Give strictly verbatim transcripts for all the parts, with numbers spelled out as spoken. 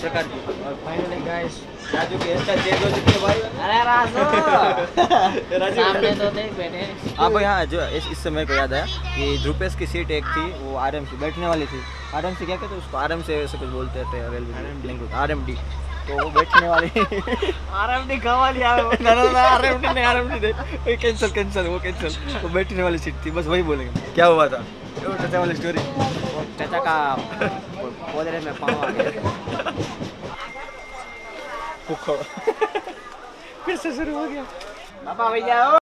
प्रकार की। और फाइनली गाइस राजू की हेयर चेंज हो चुकी है भाई। अरे राजू राजू सामने तो देख बैठे। हाँ भाई हाँ, जो इस इससे मेरे को याद आया कि ध्रुपेश की सीट एक थी, वो आराम से बैठने वाली थी। आराम से क्या कहते हैं उसको, आराम से ऐसे कुछ बोलते थे railway language, R M D. तो वो बैठने वाली आरएमडी कमा लिया ना ना ना आरएमडी नहीं, आरएमडी नहीं, कैंसिल कैंसिल वो कैंसिल। वो बैठने वाली सीट थी, बस वही बोलेंगे। क्या हुआ था वो चाचा वाली स्टोरी? वो चाचा का पोदरे में पाँव आ गया। फिर से शुरू हो गया। पापा भैया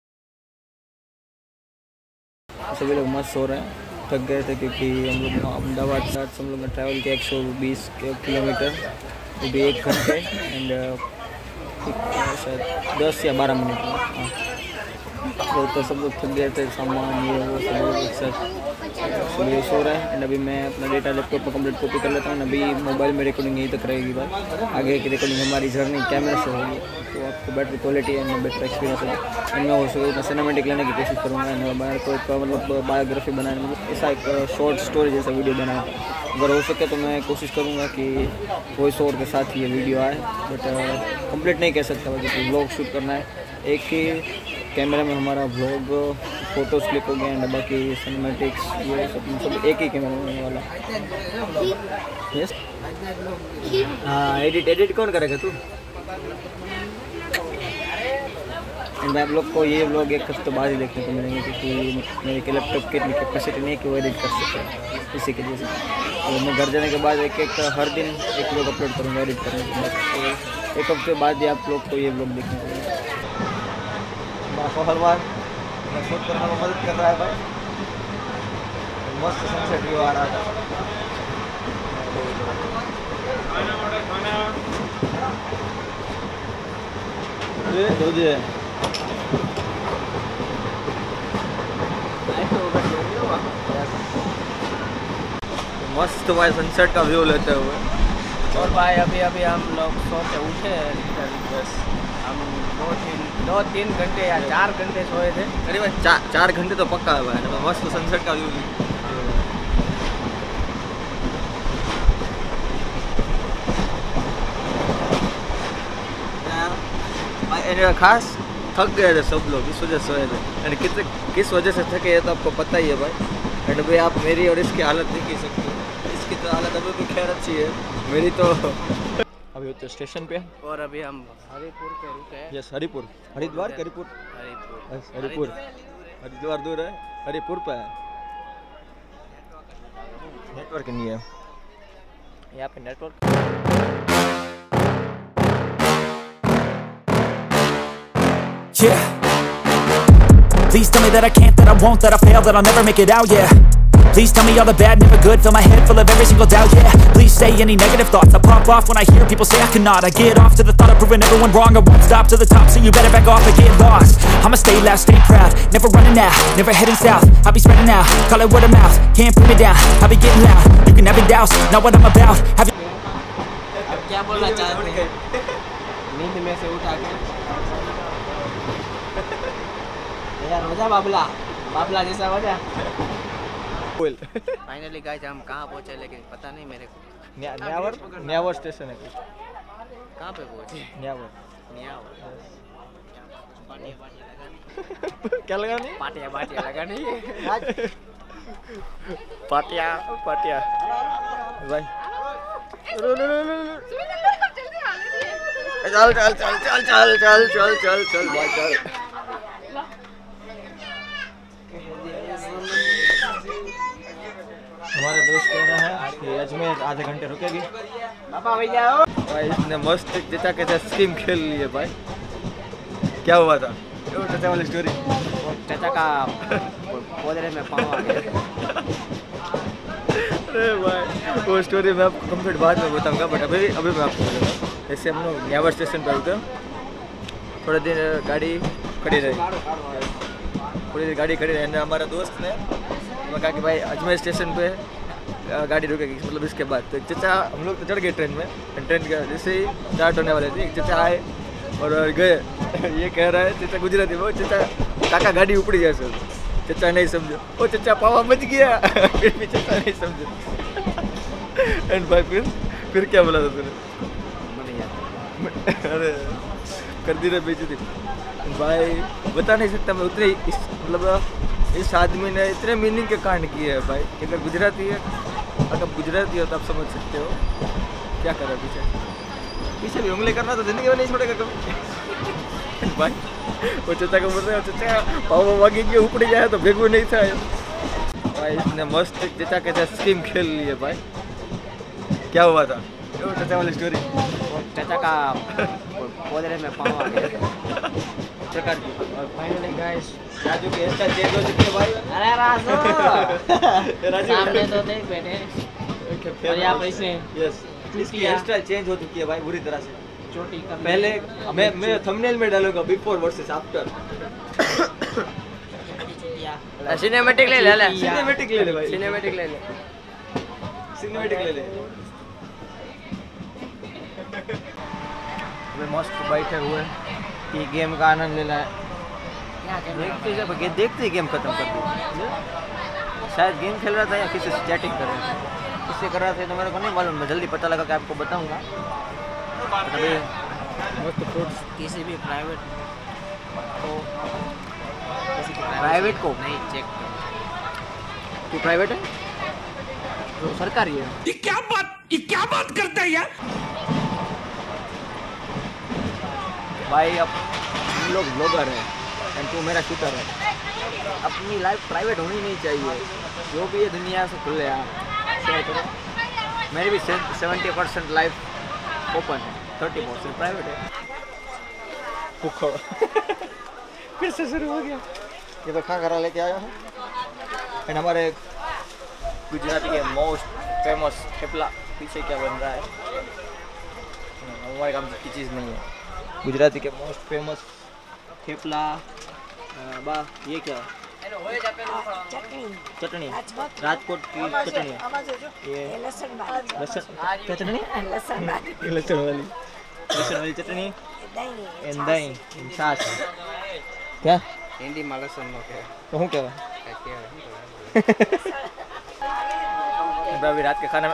सभी लोग मस्त सो रहे हैं, थक गए थे क्योंकि हम लोग अहमदाबाद से हम लोग ने ट्रैवल किया एक सौ बीस किलोमीटर, वो भी एक घंटे एंड शायद दस या बारह मिनट में। हाँ तो, तो सब लोग थक गए थे, सामान ये वो सब लोग एक साथ सब ये सो रहे हैं। एंड अभी मैं अपना डेटा लैपटॉप पर कंप्लीट कॉपी कर लेता हूँ। अभी मोबाइल में रिकॉर्डिंग यहीं तक रहेगी बात, आगे की रिकॉर्डिंग हमारी जर्नी कैमरा से होगी, तो आपको better quality and better experience है। एंड मैं हो सके मैं सिनेमेटिक लेने की कोशिश करूँगा। एंड मैं तो एक मतलब बायोग्राफी बनाने, मतलब ऐसा एक शॉर्ट स्टोरी जैसा वीडियो बनाया था। अगर हो सके तो मैं कोशिश करूँगा कि वॉइस ओवर के साथ ये वीडियो आए, बट कंप्लीट नहीं कह सकता क्योंकि व्लॉग शूट करना है। एक ही कैमरे में हमारा व्लॉग फोटोज क्लिक हो गए एंड बाकी सिनेमैटिक्स ये सब सब एक ही कैमरे में होने वाला। यस हाँ, एडिट एडिट कौन करेगा तू? एंड आप लोग को ये व्लॉग एक हफ्ते बाद ही देखने को मिलेंगे क्योंकि मेरे के लैपटॉप की इतनी कैपेसिटी नहीं है कि वो एडिट कर सके, इसी के वजह से। और मैं घर जाने के बाद एक एक हर दिन एक व्लॉग अपलोड करूँगा एडिट करने के बाद, तो एक हफ्ते बाद ही आप लोग को ये व्लॉग देखने को मिलेगा। हर बार शूट करने में मदद कर रहा है भाई, मस्त सनसेट व्यू आ रहा था। ये दो जी है मस्त भाई सनसेट का व्यू लेते हुए। और भाई अभी अभी हम लोग सो के उठे बस, हम दो तीन दो तीन घंटे या चार घंटे सोए थे करीबन। चार चार घंटे तो पक्का है भाई, मस्त सनसेट का व्यू। खास थक गए थे सब लोग, इस वजह से सोए थे। एंड कितने किस वजह से थके ये तो आपको पता ही है भाई। एंड भाई आप मेरी और इसकी हालत नहीं कह सकते, इसकी तो हालत अभी भी खैर अच्छी है, मेरी तो अभी तो स्टेशन पे। और अभी हम हरिपुर पे रुके हैं। यस हरिपुर, हरिद्वार हरिपुर हरिपुर हरिपुर हरिद्वार दूर है, हरिपुर पे है। नेटवर्क नहीं है यहाँ पे, network. Yeah. Please tell me that I can't, that I won't, that I fail, that I'll never make it out, yeah. Please tell me all the bad, never good, fill my head full of every single doubt, yeah. Please say any negative thoughts, I pop off when I hear people say I cannot. I get off to the thought of proving everyone wrong, I won't stop to the top, so you better back off and get lost. I'ma stay loud, stay proud, never running out, never heading south. I'll be spreading out, call it word of mouth, can't put me down, I'll be getting loud. You can have it doubts, not what I'm about. Have you अब क्या बोलना चाहते हैं? नींद में से उठा के यार हो जा बाबला, बाबला जैसा हो जा। फाइनली गाइस हम कहाँ पहुँचे लेकिन पता नहीं मेरे को। न्या, न्यावर न्यावर स्टेशन है कुछ। कहाँ पे पहुँचे? न्यावर न्यावर क्या लगानी? पाटिया पाटिया लगानी पाटिया पाटिया भाई। चल चल चल चल चल चल चल चल चल भाई चल। हमारा दोस्त कह रहा है कि अजमेर आधे घंटे रुकेगी। पापा भैया भाई इसने मस्त चचा के साथ स्कीम खेल ली है भाई। क्या हुआ था वो चचा वाली स्टोरी? वो चाचा का पोदरे में पाँव आ गया। अरे भाई वो स्टोरी मैं आपको कंप्लीट बाद में बताऊंगा, बट अभी अभी मैं आपको बताऊंगा। जैसे हम लोग न्यावर स्टेशन पर रुके, थोड़े दिन गाड़ी खड़ी रही, थोड़ी देर गाड़ी खड़ी रही। हमारा दोस्त ने मैं कहा कि भाई अजमेर स्टेशन पे गाड़ी रुकेगी, मतलब इसके बाद। तो एक चचा, हम लोग तो चढ़ गए ट्रेन में, ट्रेन का जैसे ही स्टार्ट होने वाले थे एक चचा आए और गए। ये कह रहा है चचा गुजराती, वो चचा काका गाड़ी उपड़ी गया सर। चचा नहीं समझो, वो चचा पावा मच गया। फिर भी चचा नहीं समझो। एंड भाई फिर फिर क्या बोला था तूने? मैंने याद अरे कर दी रे बेइज्जती भाई, बता नहीं सकता मैं उतने इस मतलब इस आदमी ने इतने मीनिंग के कांड किए हैं भाई कि अगर गुजराती है, अगर गुजराती हो तो आप समझ सकते हो क्या कर रहा है पीछे पीछे भी उंगली करना तो जिंदगी में नहीं छोड़ेगा कभी भाई। वो चचा को बोल रहे हो चचा पाव वागी के ऊपर जाए तो भेगू नहीं था भाई। इसने मस्त चचा के साथ स्कीम खेल ली है भाई। क्या हुआ था वो चचा वाली स्टोरी? चाचा का पोदरे में पाँव आ गया प्रकार की। और फाइनली गाइस राजू की हेयर चेंज हो चुकी है भाई। अरे राजू राजू सामने तो देख बैठे और यहाँ पर इसने यस इसकी हेयर स्टाइल चेंज हो चुकी है भाई बुरी तरह से। चोटी कर पहले मैं मैं थंबनेल में डालूंगा बिफोर वर्सेस आफ्टर। सिनेमैटिक ले ले ले सिनेमैटिक ले ले भाई, सिनेमैटिक ले ले सिनेमैटिक ले ले। वे मस्त बैठे हुए कि गेम का आनंद ले रहा है। देखते जब गे, देखते ही गेम खत्म कर दी। शायद गेम खेल रहा था या किसी से चैटिंग कर रहा था, किससे कर रहा था तो मेरे को नहीं मालूम। मैं जल्दी पता लगा कि आपको बताऊंगा। अभी मस्त फ्रूट्स किसी भी प्राइवेट को किसी की प्राइवेट को नहीं चेक तू प्राइवेट है तो सरकारी है। ये क्या बात ये क्या बात करता है यार? भाई अब हम लोग ब्लॉगर हैं एंड तू मेरा शूटर है। अपनी लाइफ प्राइवेट होनी नहीं चाहिए। जो भी ये दुनिया से खुले आप शेयर करो। मेरी भी सेवेंटी परसेंट लाइफ ओपन है, थर्टी परसेंट प्राइवेट है। भूखो फिर से शुरू हो गया। ये तो खा खरा लेके आया हूँ एंड हमारे गुजराती के मोस्ट फेमस थेपला पीछे क्या बन रहा है हमारे काम की चीज़ नहीं है। गुजराती के मोस्ट फेमस थेपला बा ये क्या है? चटनी राजकोट की चटनी है ये लहसुन क्या चटनी? लहसुन वाली लहसुन वाली चटनी एंड दही छाछ। क्या हिंदी में लसन नो के कहूँ क्या अभी रात के खाने में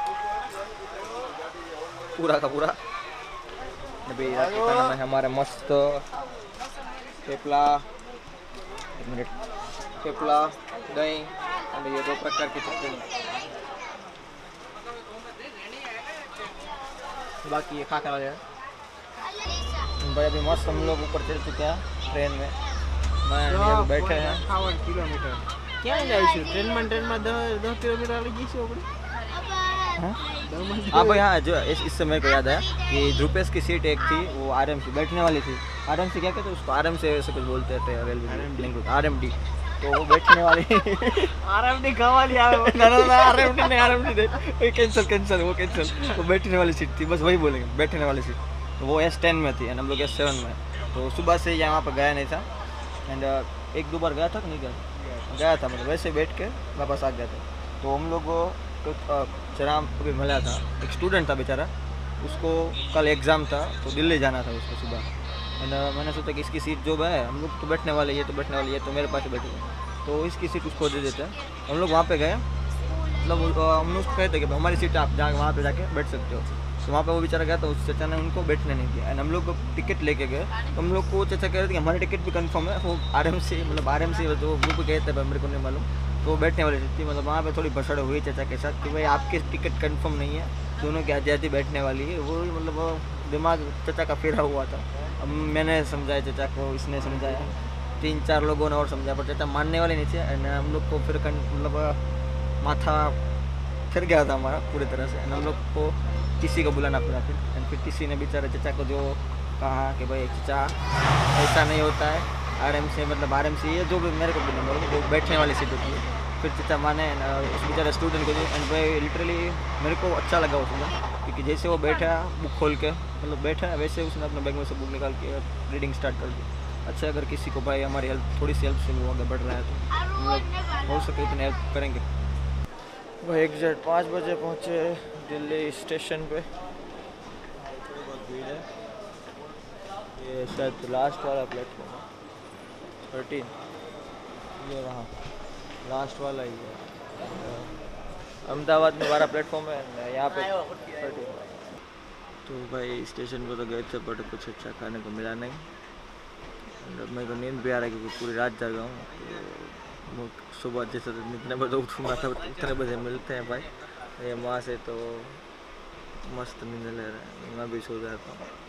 पूरा का पूरा अभी रात के खाने में हमारे मस्त थेपला एक मिनट थेपला दही और ये दो प्रकार की चटनी बाकी ये खा खा भाई। अभी मस्त हम लोग ऊपर चल चुके हैं ट्रेन में। मैं अभी बैठे हैं किलोमीटर क्या जाइए ट्रेन में ट्रेन में दस किलोमीटर लगी छे આપણે। हाँ भाई हाँ जो इस इससे मेरे को याद आया कि ध्रुपेश की सीट एक थी वो आरएम सी बैठने वाली थी। आरएम सी क्या कहते हैं उसको? आरएम से ऐसे कुछ बोलते थे रेलवे लैंग्वेज आरएमडी। तो वो बैठने वाली आरएमडी का वाली आ ना ना ना आरएमडी नहीं आरएमडी नहीं कैंसिल कैंसिल वो कैंसिल। वो बैठने वाली सीट थी बस वही बोलेंगे बैठने वाली सीट। तो वो एस टेन में थी एंड हम लोग एस सेवन में। तो सुबह से यहाँ पर गया नहीं था एंड एक दो बार गया था कि नहीं गया गया था मतलब वैसे बैठ के वापस आ गया था। तो हम लोग को जरा अभी मिला था एक स्टूडेंट था बेचारा उसको कल एग्ज़ाम था तो दिल्ली जाना था उसको सुबह एंड मैंने सोचा कि इसकी सीट जो है हम लोग तो बैठने वाले ये तो बैठने वाली है तो मेरे पास ही बैठे तो इसकी सीट उसको दे देते हैं। हम लोग वहाँ पे गए मतलब हम उसको कहते कि हमारी सीट आप जा वहाँ पे जाके बैठ सकते हो। तो वहाँ पे वो बेचारा गया तो उस चचा ने उनको बैठने नहीं दिया एंड हम लोग को टिकट लेके गए तो हम लोग को चचा कह रहे थे कि हमारी टिकट भी कंफर्म है। वो आर एम सी मतलब आर एम सी जो वो भी कहते हैं मेरे को नहीं मालूम तो बैठने वाली थी मतलब वहाँ पे थोड़ी भसड़ हुई चचा के साथ कि भाई आपकी टिकट कंफर्म नहीं है दोनों की आज़ादी बैठने वाली है। वो मतलब दिमाग चचा का फेरा हुआ था। अब मैंने समझाया चचा को इसने समझाया तीन चार लोगों ने और समझाया पर चचा मानने वाले नहीं थे एंड हम लोग को फिर मतलब माथा फिर गया था हमारा पूरी तरह से एंड हम लोग को टीसी को बुलाना पड़ा फिर एंड फिर टीसी ने बेचारे चचा को जो कहा कि भाई चचा ऐसा नहीं होता है आरएम से मतलब आरएम से ये जो भी मेरे को भी नहीं मालूम वो बैठने वाली सीट होती है। फिर चचा माने उस बेचारे स्टूडेंट को एंड भाई लिटरली मेरे को अच्छा लगा उसमें क्योंकि जैसे वो बैठा बुक खोल के मतलब बैठा वैसे उसने अपने बैग में से बुक निकाल के रीडिंग स्टार्ट कर दी। अच्छा अगर किसी को भाई हमारी हेल्प थोड़ी सी हेल्प से वो आगे बढ़ रहा है तो हम लोग हो सके इतनी हेल्प करेंगे। भाई एग्जैक्ट पाँच बजे पहुँचे दिल्ली स्टेशन पे। ये शायद लास्ट वाला प्लेटफॉर्म है थर्टीन ये रहा लास्ट वाला ही है। अहमदाबाद में बारह प्लेटफॉर्म है, यहाँ पे थर्टी। तो भाई स्टेशन को तो गए थे बट कुछ अच्छा खाने को मिला नहीं। और मेरे को नींद भी आ रहा है क्योंकि पूरी रात जागा हूँ। तो सुबह जैसे जितने बजे उठूँगा था उतने बजे मिलते हैं भाई। ये वहाँ से तो मस्त नींद ले रहे हैं, मैं भी सो जाता हूँ।